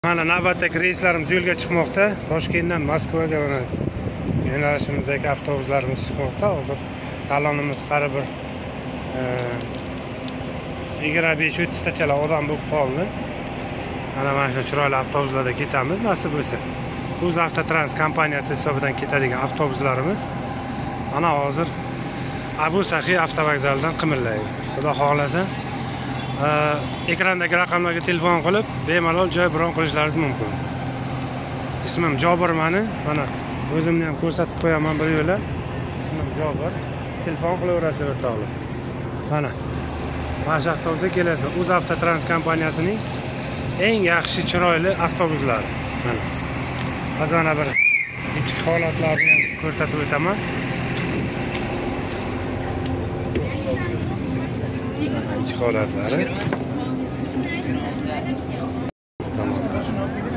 Mana navbatdagi reyslarimiz yo'lga chiqmoqda. Toshkentdan Moskvaga mana yo'nalishimizdagi avtobuslarimiz chiqmoqda. Hozir salonimiz qarib bir 25-30 tachalar odam bo'lib qoldi. Mana shu chiroyli avtobuslarda ketamiz nasib bo'lsa. UzAvtotrans kompaniyasi hisobidan ketadigan avtobuslarimiz mana hozir Abu Saxiy avtovokzalidan qimirlaydi. Xudo xohlasa ekrandagi raqamlarga telefon qilib bemalol joy bron qilishlaringiz mumkin. Ismim Jobir meni. Mana o'zimni ham ko'rsatib qo'yaman bir yo'la. Ismim Jobir. Telefon qilaverasizlar o'rtoqlar. Mana shu avtobusga kelasiz. UzAvtotrans kompaniyasining eng yaxshi chiroyli avtobuslari. Mana qazana bir ichki holatlarni ham ko'rsatib o'taman. İçki holatlari. Tamam.